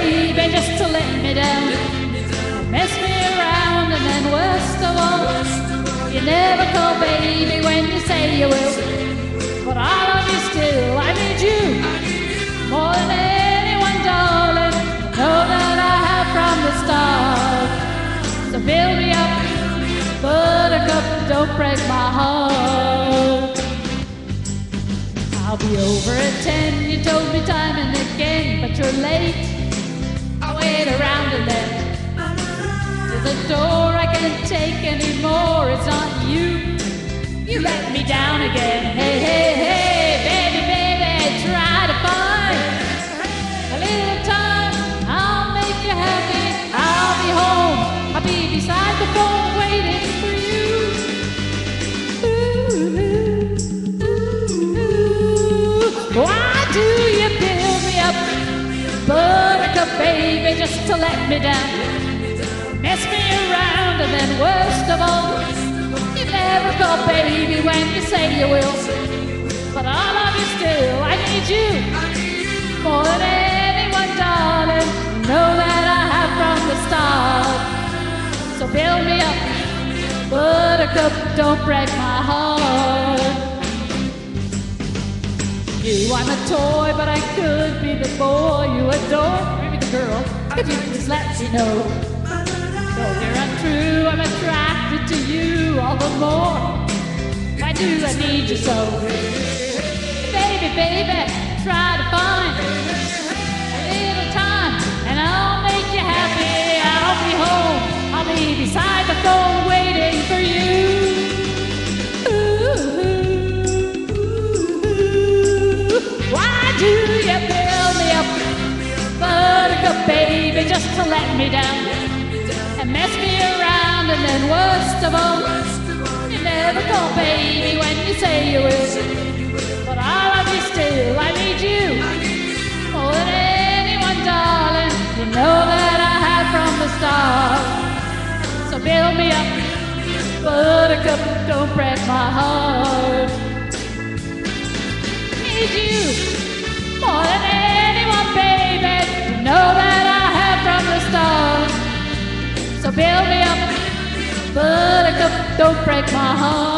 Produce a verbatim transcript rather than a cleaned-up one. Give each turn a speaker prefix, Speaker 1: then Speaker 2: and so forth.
Speaker 1: baby, just to let me down. Mess me around, and then worst of all, you never call baby when you say you will. But I love you still, I need you more than anyone, darling. Know that I have from the start. So build me up, buttercup, don't break my heart. I'll be over at ten, you told me time and again, but you're late. I'll wait around and then to the door I can't take anymore. It's not you, you let me down again. Hey, hey, hey, baby, baby, try to find a little time. I'll make you happy, I'll be home, I'll be beside the phone waiting for you. Ooh, ooh, ooh. Why do you build me up, buttercup, baby, just to let me down? Mess me around, and then worst of all, you never call baby when you say you will. But I love you still, I need you more than anyone, darling. Know that I have from the start. So build me up, buttercup, don't break my heart. You, I'm a toy, but I could be the boy you adore. Maybe the girl, could you please let me know? Though you're untrue, I'm attracted to you all the more. Why do I need you so? Baby, baby, try to find a little time, and I'll make you happy. I'll be home, I'll be beside the phone waiting for you. Ooh, why do you build me up, buttercup, baby, just to let me down? And mess me around, and then worst of all, you never call baby when you say you will. But I love you still, I need you more than anyone, darling. You know that I have from the start. So build me up, buttercup, don't break my heart. Need you more than anyone, baby. You know that I have from the start. So build me up, buttercup, don't break my heart.